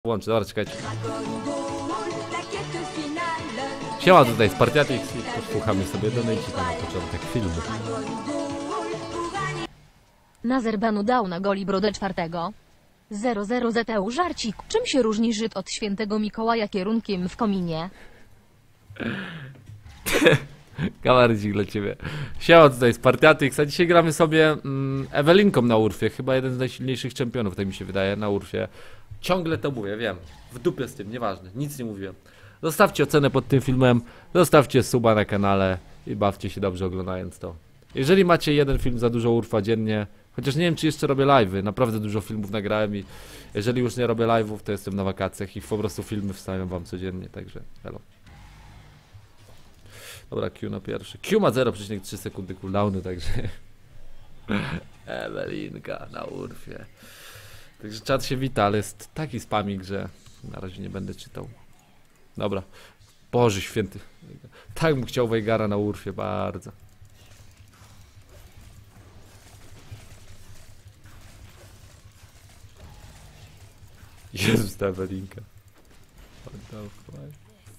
Włączę, dobra, czekajcie. Siema, tutaj Spartiatix i posłuchamy sobie donejcika na początek filmu. Nazerbanu dał na goli brodę czwartego. 00 ZTU żarcik. Czym się różni Żyd od świętego Mikołaja kierunkiem w kominie? Kamercik dla ciebie. Siema, tutaj Spartiatix, a dzisiaj gramy sobie Ewelinką na Urfie. Chyba jeden z najsilniejszych czempionów, tak mi się wydaje, na Urfie. Ciągle to mówię, wiem. W dupie z tym, nieważne, nic nie mówiłem. Zostawcie ocenę pod tym filmem, zostawcie suba na kanale i bawcie się dobrze oglądając to. Jeżeli macie jeden film za dużo Urfa dziennie, chociaż nie wiem czy jeszcze robię live'y, naprawdę dużo filmów nagrałem i jeżeli już nie robię live'ów, to jestem na wakacjach i po prostu filmy wstawiam wam codziennie, także hello. Dobra, Q na pierwszy. Q ma 0,3 sekundy cooldownu, także Ewelinka na Urfie. Także czat się wita, ale jest taki spamik, że na razie nie będę czytał. Dobra. Boże święty. Tak bym chciał Weigara na Urfie, bardzo. Jezus, ta Ewelinka. What the fuck?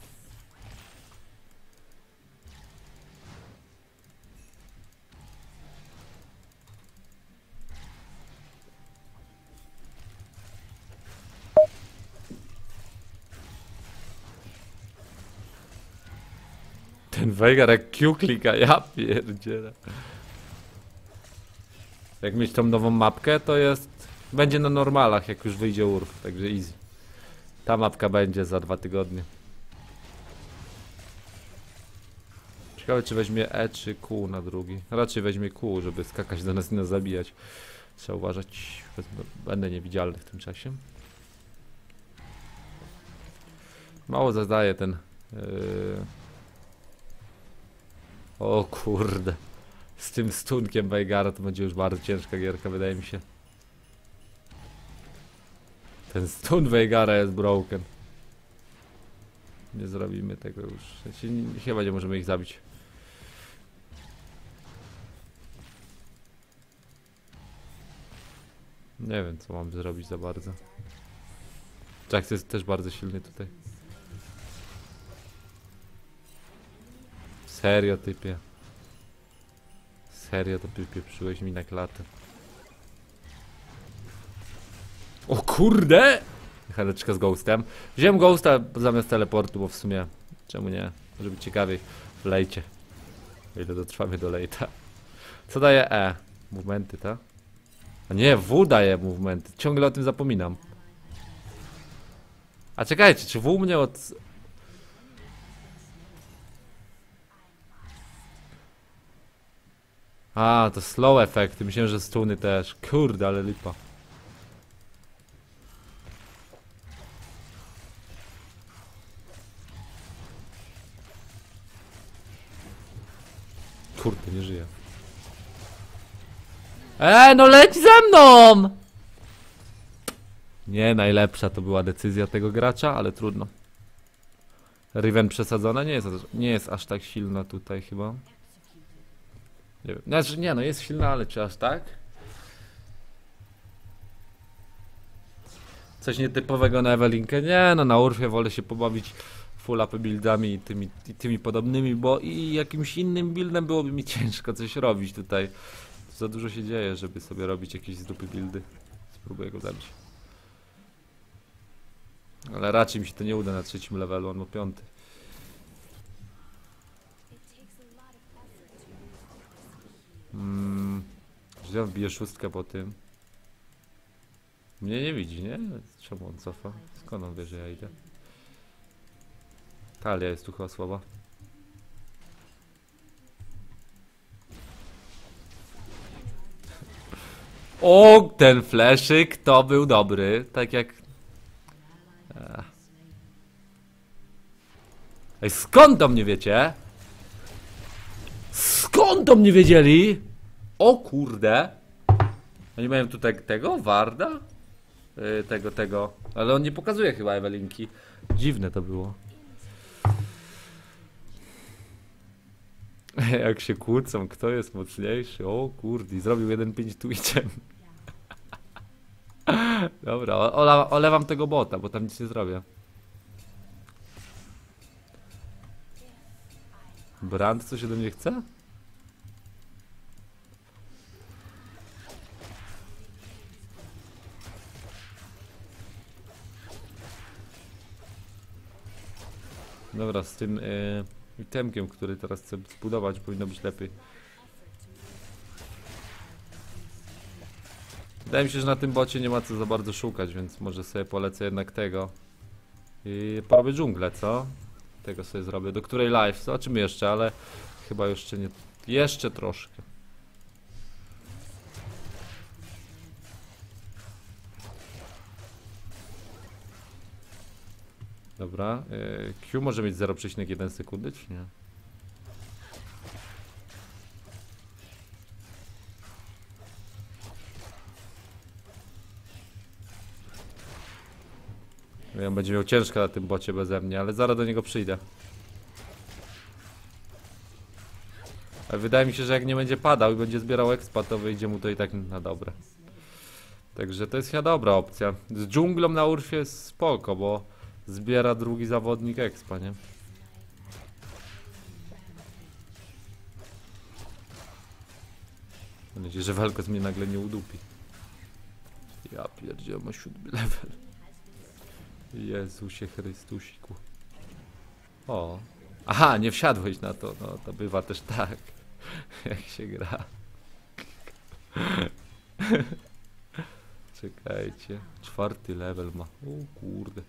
Ten Veigar jak Q klika, ja pierdzielę. Jak mieć tą nową mapkę, to jest... Będzie na normalach, jak już wyjdzie Urf, także easy. Ta mapka będzie za 2 tygodnie. Ciekawe czy weźmie E czy Q na drugi. Raczej weźmie Q, żeby skakać do nas i nas zabijać. Trzeba uważać, będę niewidzialny w tym czasie. Mało zadaje ten... O kurde. Z tym stunkiem Veigara to będzie już bardzo ciężka gierka, wydaje mi się. Ten stun Veigara jest broken. Nie zrobimy tego już. Chyba nie możemy ich zabić. Nie wiem co mam zrobić za bardzo. Jax jest też bardzo silny tutaj. Serio typie. Serio to pieprzyłeś mi na klatę. O kurde! Mechaneczka z Ghostem. Wziąłem Ghosta zamiast teleportu, bo w sumie czemu nie? Może być ciekawiej w lejcie. O ile dotrwamy do lejta. Co daje E? Movementy, tak? A nie, W daje movementy. Ciągle o tym zapominam. A czekajcie, czy W mnie od... A, to slow efekty. Myślałem, że stuny też. Kurde, ale lipa. Kurde, nie żyje. No leć ze mną! Nie, najlepsza to była decyzja tego gracza, ale trudno. Riven przesadzona nie jest aż tak silna tutaj chyba. Nie wiem. Znaczy nie, no jest silna, ale czy aż tak? Coś nietypowego na Ewelinkę? Nie, no na Urfie wolę się pobawić full up buildami i tymi podobnymi, bo i jakimś innym buildem byłoby mi ciężko coś robić tutaj. Za dużo się dzieje, żeby sobie robić jakieś z dupy buildy. Spróbuję go zabić. Ale raczej mi się to nie uda na 3. levelu, on ma 5. Że wbiję 6 po tym. Mnie nie widzi, nie? Czemu on cofa? Skąd on wie, że ja idę? Talia jest tu chyba słaba. O, ten fleszyk to był dobry. Tak jak... Ej, skąd do mnie wiecie? Skąd do mnie wiedzieli? O kurde. Oni mają tutaj tego? Warda? Tego. Ale on nie pokazuje chyba Ewelinki. Dziwne to było. Jak się kłócą, kto jest mocniejszy? O kurde, zrobił 1.5 Twitchem. Dobra, olewam tego bota, bo tam nic nie zrobię. Brand coś ode mnie chce? Dobra, z tym itemkiem, który teraz chcę zbudować, powinno być lepiej. Wydaje mi się, że na tym bocie nie ma co za bardzo szukać, więc może sobie polecę jednak tego. I porobię dżunglę, co? Tego sobie zrobię. Do której live? Zobaczymy jeszcze, ale chyba jeszcze nie. Jeszcze troszkę. Dobra. Q może mieć 0,1 sekundy, czy nie? On będzie miał ciężko na tym bocie beze mnie, ale zaraz do niego przyjdę. Ale wydaje mi się, że jak nie będzie padał i będzie zbierał expa, to wyjdzie mu to i tak na dobre. Także to jest chyba dobra opcja. Z dżunglą na Urfie jest spoko, bo zbiera drugi zawodnik expa, nie? Mam nadzieję, że Vel'Koz mnie nagle nie udupi. Ja pierdzielę, ma 7 level. Jezusie Chrystusiku. O. Aha, nie wsiadłeś na to. No to bywa też tak. Jak się gra. Czekajcie. 4. level ma. O kurde.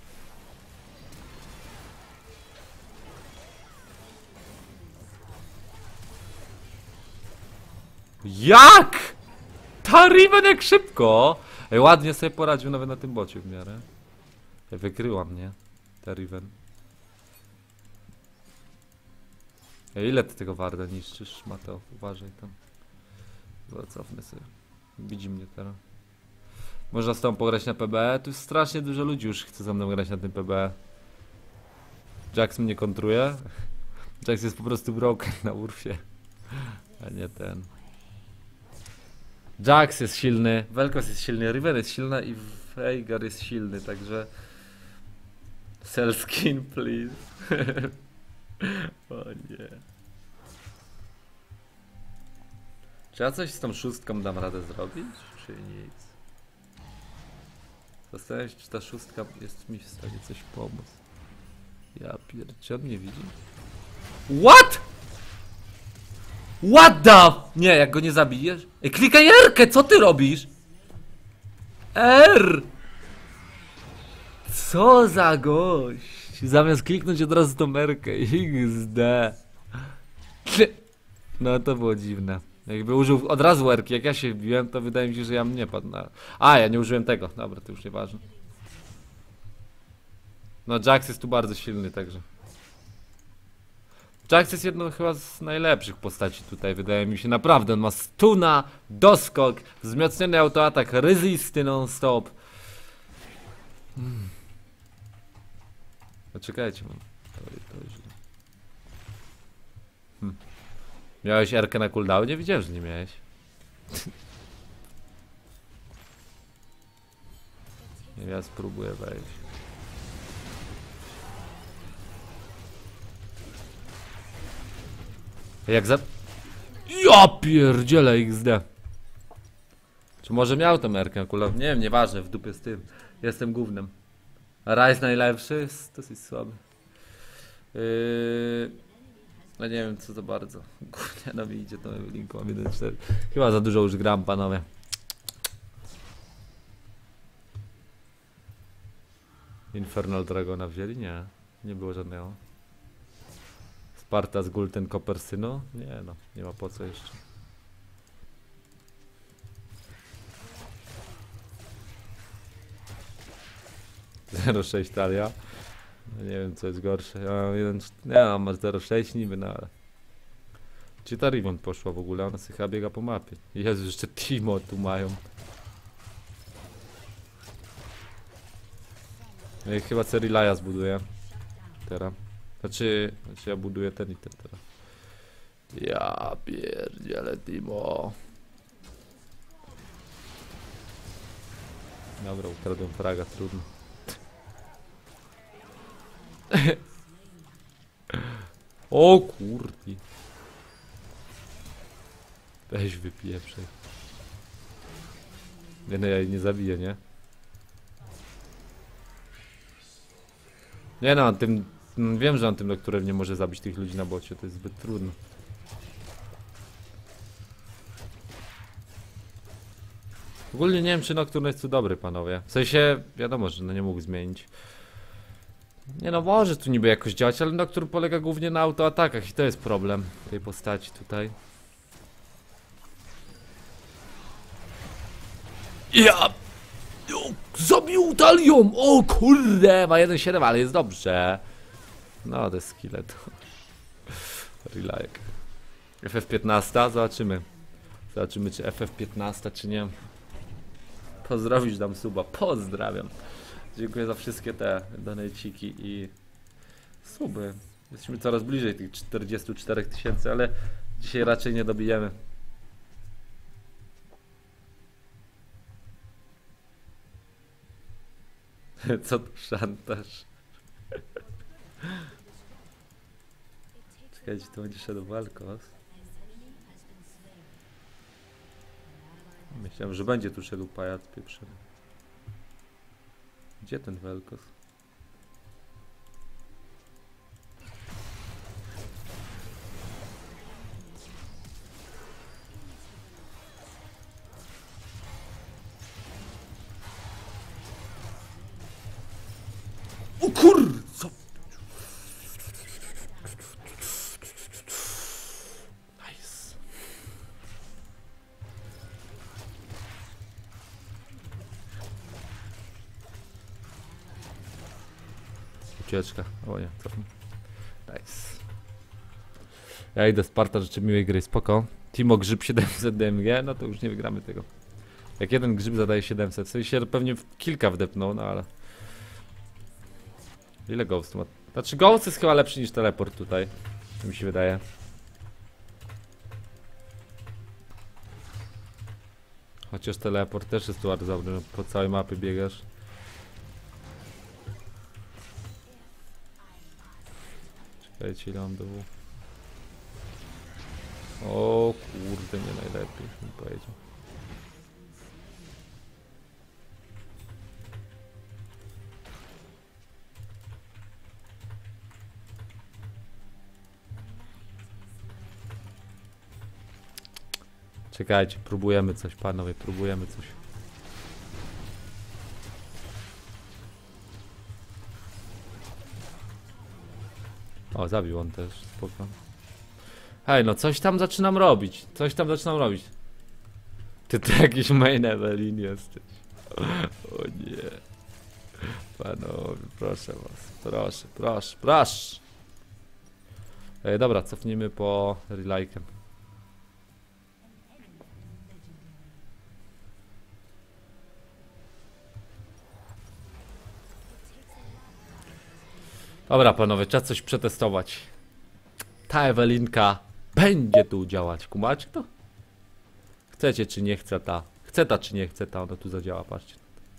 Jak? Ta Riven jak szybko! Ej, ładnie sobie poradził nawet na tym bocie w miarę. Wykryła mnie ta Riven. Ej, ile ty tego Warda niszczysz, Mateo? Uważaj tam. Cofnę sobie. Widzi mnie teraz. Można z tobą pograć na PBE? Tu jest strasznie dużo ludzi już chce ze mną grać na tym PBE. Jax mnie kontruje. Jax jest po prostu broken na Urfie. A nie ten. Jax jest silny, Vel'Koz jest silny, Riven jest silna i Veigar jest silny, także... Sell skin, please. O nie. Czy ja coś z tą szóstką dam radę zrobić, czy nic? Zastanawiam się, czy ta szóstka jest mi w stanie coś pomóc. Ja pierdzie, on mnie widzi? What? What the? Nie, jak go nie zabijesz? Ej, klikaj R-kę, co ty robisz? R! Co za gość? Zamiast kliknąć od razu tą R-kę. XD. No to było dziwne. Jakby użył od razu R-ki, jak ja się wbiłem, to wydaje mi się, że ja mnie padł na... A, ja nie użyłem tego. Dobra, to już nieważne. No, Jax jest tu bardzo silny, także... Jax jest jedną chyba z najlepszych postaci tutaj, wydaje mi się. Naprawdę, on ma stuna, doskok, wzmocniony autoatak, resisty non-stop. No czekajcie, mam. To źle. Miałeś R-kę na cooldownie? Widziałem, że nie miałeś. Ja spróbuję wejść. Jak za... Ja pierdzielę XD. Czy może miał tą R-kę na cooldownie? Nie wiem, nieważne, w dupie z tym. Jestem gównem. Ryze najlepszy jest dosyć słaby. No nie wiem co za bardzo. Głównie na mnie idzie to linku, mam 1.4. Chyba za dużo już gram, panowie. Infernal Dragona wzięli? Nie. Nie było żadnego. Sparta z Gulten Kopersyno? Nie no, nie ma po co jeszcze. Zero 6 talia. No nie wiem co jest gorsze. Ja mam 1, nie no, masz 0,6 niby, no ale... Gdzie ta Riven poszła w ogóle? Ona sobie chyba biega po mapie. Jezu, jeszcze Timo tu mają. No i chyba Cerilaja zbuduję. Teraz. Znaczy ja buduję ten i ten teraz. Ja pierdziele Timo. Dobra, ukradłem fraga, trudno. O kurki. Weź wypieprzej. Nie, no ja jej nie zabiję, nie? Nie no, tym... Wiem, że on tym doktorem nie może zabić tych ludzi na bocie, to jest zbyt trudno. Ogólnie nie wiem, czy Nocturne jest tu dobry, panowie. W sensie, wiadomo, że no nie mógł zmienić. Nie no, może tu niby jakoś działać, ale Nocturne polega głównie na autoatakach i to jest problem tej postaci tutaj. Ja! O, zabił talią! O kurde! Ma 1,7, ale jest dobrze. No, to jest skillet. Relajek. FF15, zobaczymy. Zobaczymy, czy FF15, czy nie. Pozdrowisz, dam suba. Pozdrawiam. Dziękuję za wszystkie te donejciki i suby. Jesteśmy coraz bliżej tych 44 000, ale dzisiaj raczej nie dobijemy. Co to szantaż? Czekajcie, to będzie szedł Vel'Koz. Myślałem, że będzie tu szedł pajac pieprzony. Gdzie ten Vel'Koz? O kur... Co? Nice. Ucieczka. O nie, cofnij. Nice. Ja idę Sparta, życzę miłej gry, spoko. Timo grzyb 700 DMG, no to już nie wygramy tego. Jak jeden grzyb zadaje 700, w sensie pewnie kilka wdepnął, no ale... Ile Ghost ma? Znaczy Ghost jest chyba lepszy niż teleport tutaj, mi się wydaje. Chociaż teleport też jest tu bardzo dobry, po całej mapie biegasz. Czekajcie, ile mam do W. O kurde, nie najlepiej, bym powiedział. Czekajcie, próbujemy coś, panowie, próbujemy coś. O, zabił on też, spoko. Hej, no coś tam zaczynam robić, coś tam zaczynam robić. Ty to jakiś main Evelyn jesteś. O nie. Panowie, proszę was, proszę, proszę, proszę. Dobra, cofnijmy po relajkiem. Dobra, panowie, trzeba coś przetestować. Ta Ewelinka będzie tu działać, kumacie to? Chcecie czy nie chce ta? Chce ta czy nie chce ta, ona tu zadziała, patrzcie.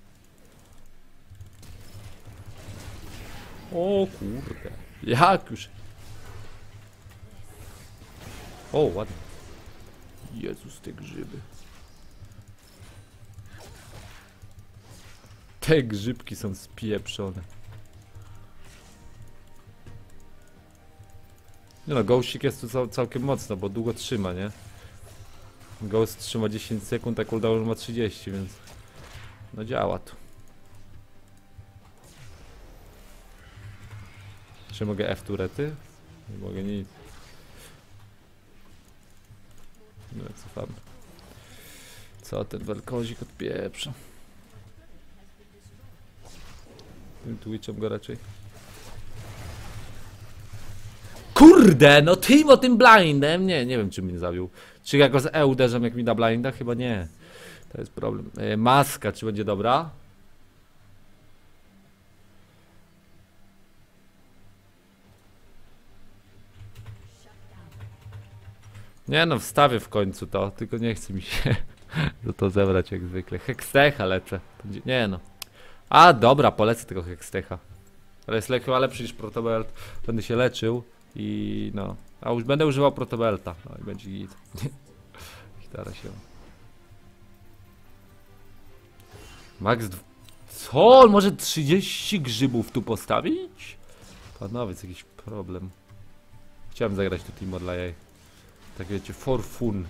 O kurde, jak już. O, ładnie. Jezus, te grzyby. Te grzybki są spieprzone. Nie no, Ghostik jest tu całkiem mocno, bo długo trzyma, nie? Ghost trzyma 10 sekund, a cooldown ma 30, więc... No działa tu. Czy mogę F turety? Nie mogę nic. No cofamy. Co ten Vel'Kozik odpieprza? Tym Twitchem go raczej. Kurde, no Timo tym blindem! Nie wiem czy mnie zabił. Czy ja go z E uderzam jak mi da blinda? Chyba nie. To jest problem. Maska, czy będzie dobra? Nie no, wstawię w końcu to, tylko nie chce mi się. To zebrać jak zwykle. Hextecha lecę. Nie no. A dobra, polecę tego Hextecha. Ale jest chyba lepszy niż Protobelt. Będę się leczył i no. A już będę używał Protobelta. No i będzie git. Gitara się. Co? On może 30 grzybów tu postawić? Panowie, jest jakiś problem. Chciałem zagrać tu Timo dla jej. Tak wiecie, for fun.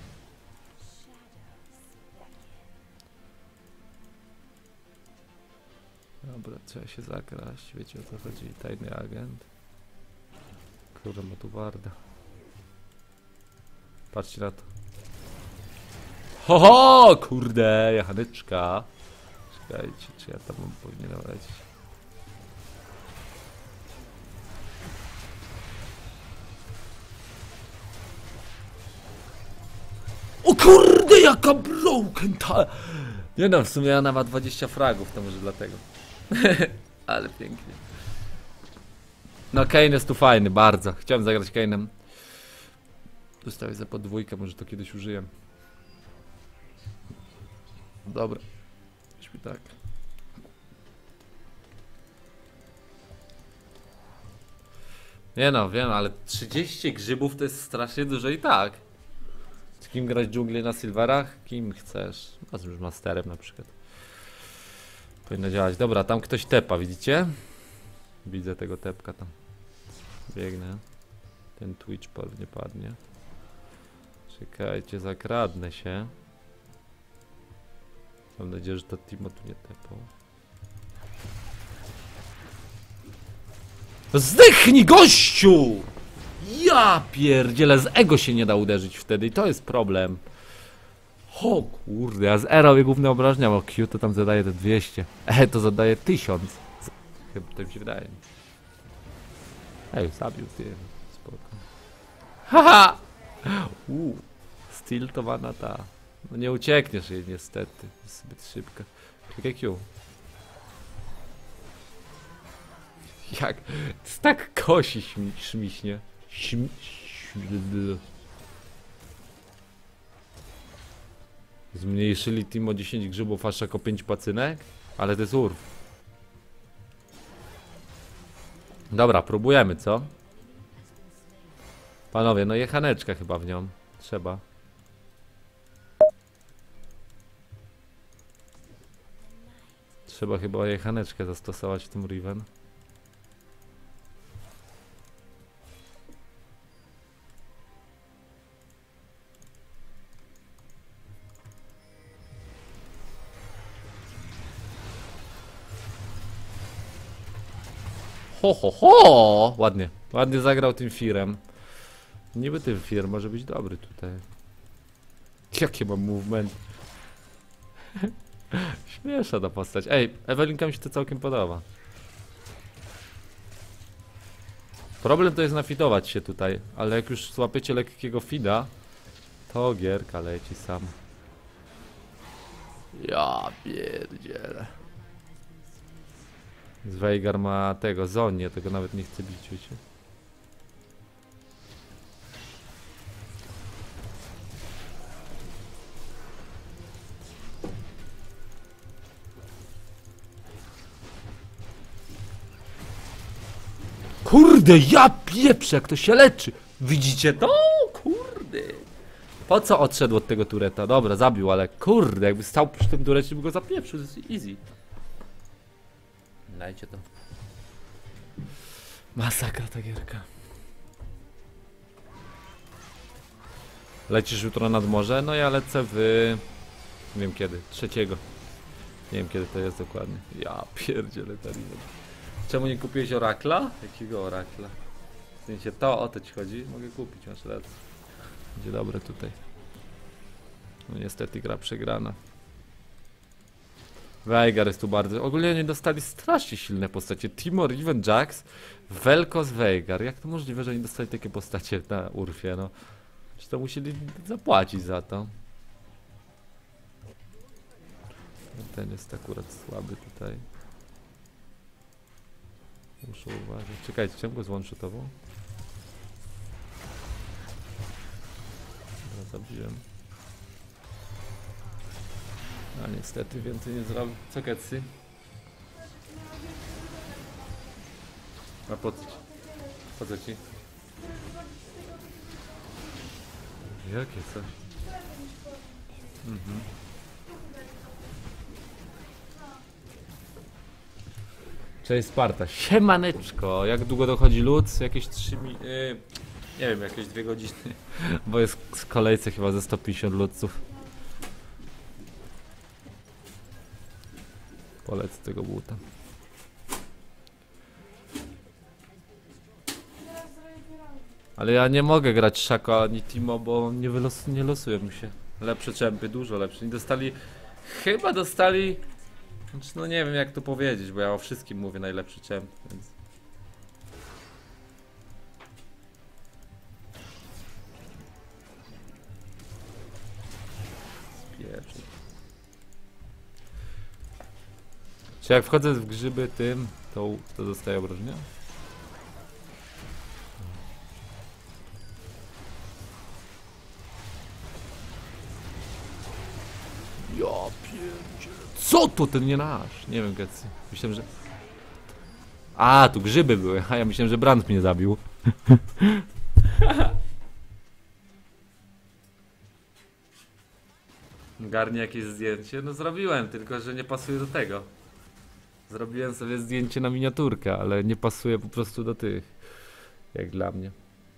Dobra, trzeba się zakraść. Wiecie o co chodzi? Tajny agent. Kurde, ma tu warda. Patrzcie na to. Ho, ho! Kurde, jachaneczka. Czekajcie, czy ja tam powinienem lecieć. O kurde, jaka broken ta... Nie no, w sumie ja nawet 20 fragów, to może dlatego. Ale pięknie. No Kane jest tu fajny, bardzo. Chciałem zagrać Kane'em. Dostawię za podwójkę, może to kiedyś użyję. Dobra. Weźmy tak. Nie no, wiem, ale 30 grzybów to jest strasznie dużo i tak. Z kim grać dżunglę na silverach? Kim chcesz? A z już masterem na przykład. Powinno działać. Dobra, tam ktoś tepa, widzicie? Widzę tego tepka tam. Biegnę. Ten Twitch pewnie padnie. Czekajcie, zakradnę się. Mam nadzieję, że to Timo tu nie tepał. Zdechnij, gościu! Ja pierdzielę, z ego się nie da uderzyć wtedy i to jest problem. O kurde, ja z E robię główne obrażenia, bo Q to tam zadaje te 200. E to zadaje 1000. Chyba to mi się wydaje. Ej, zabił ty. Spoko. Haha! Stiltowana ta. No nie uciekniesz jej niestety. Jest zbyt szybka. Klikaj Q. Jak? To jest tak kosi śmiśnie. Zmniejszyli team o 10 grzybów aż jako 5 pacynek? Ale to jest urw. Dobra, próbujemy, co? Panowie, no jechaneczka chyba w nią. Trzeba. Trzeba chyba jechaneczkę zastosować w tym Riven. Ho, ho, ho! Ładnie. Ładnie zagrał tym Firem. Niby tym Fir może być dobry tutaj. Jakie mam movement. Śmieszna ta postać. Ej, Ewelinka mi się to całkiem podoba. Problem to jest nafidować się tutaj, ale jak już złapiecie lekkiego fida, to gierka leci sam. Ja pierdzielę. Veigar ma tego, Zonie, tego nawet nie chce bić, wiecie. Kurde, ja pieprzę, jak to się leczy. Widzicie to? Kurde. Po co odszedł od tego tureta? Dobra, zabił, ale kurde, jakby stał przy tym turecie, by go zapieprzył, to jest easy. Dajcie to. Masakra ta gierka. Lecisz jutro nad morze? No ja lecę w... Nie wiem kiedy, 3. Nie wiem kiedy to jest dokładnie. Ja pierdzielę Riven. Czemu nie kupiłeś orakla? Jakiego orakla? W sensie to, o to ci chodzi? Mogę kupić, masz rację. Będzie dobre tutaj. No niestety gra przegrana. Veigar jest tu bardzo... Ogólnie nie dostali strasznie silne postacie. Timo, Riven, Jax, Vel'Koz, Veigar. Jak to możliwe, że nie dostali takie postacie na Urfie, no? Czy to musieli zapłacić za to? Ten jest akurat słaby tutaj. Muszę uważać. Czekajcie, chciałem go zone-shootował. Dobra, zabiłem. A niestety więcej nie zrobił. Co Ketsy? A po co ci? Po co ci? Jakie coś? Cześć Sparta. Siemaneczko. Jak długo dochodzi lud? Jakieś 3 nie wiem, jakieś 2 godziny. Bo jest w kolejce chyba ze 150 ludców. Polecę tego buta. Ale ja nie mogę grać Szako ani Timo, bo nie losują mi się. Lepsze czempy, dużo lepsze. I dostali... Chyba dostali... Znaczy, no nie wiem jak to powiedzieć, bo ja o wszystkim mówię najlepszy czemp, więc... Spieprzy. Czy jak wchodzę w grzyby tym, to dostaję obrażenia? Ja pierdzielę. Co to ten nie nasz? Nie wiem, Getsy. Myślałem, że... A, tu grzyby były. A ja myślałem, że Brand mnie zabił. Garnie jakieś zdjęcie? No zrobiłem, tylko że nie pasuje do tego. Zrobiłem sobie zdjęcie na miniaturkę, ale nie pasuje po prostu do tych. Jak dla mnie.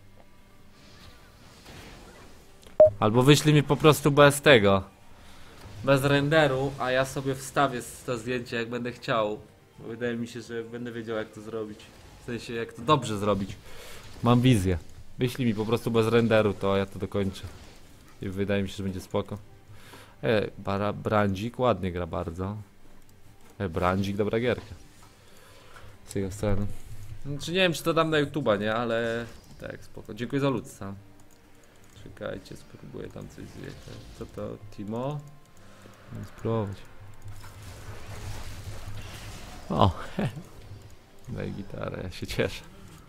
Albo wyślij mi po prostu bez tego. Bez renderu, a ja sobie wstawię to zdjęcie jak będę chciał. Bo wydaje mi się, że będę wiedział jak to zrobić. W sensie jak to dobrze zrobić. Mam wizję. Wyślij mi po prostu bez renderu, to ja to dokończę. I wydaje mi się, że będzie spoko. Brandzik ładnie gra bardzo. Brandzik dobra gierka. Z jego strony. Znaczy nie wiem czy to dam na YouTube'a, nie? Ale tak spoko. Dziękuję za ludca. Czekajcie, spróbuję tam coś zjeść. Co to? Timo? Spróbować. O, daj gitarę, ja się cieszę.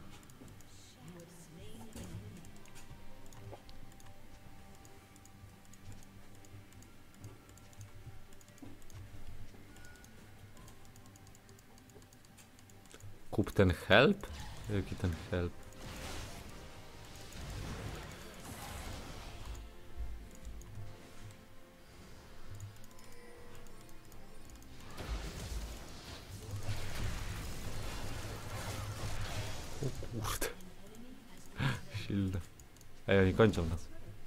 Kup ten help? Jaki ten help? O kurde. Silne. Ej, oni kończą nas.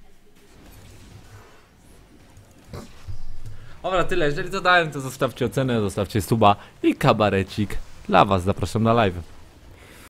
Dobra, tyle. Jeżeli dodałem, to zostawcie ocenę, zostawcie suba i kabarecik. Dla was zapraszam na live.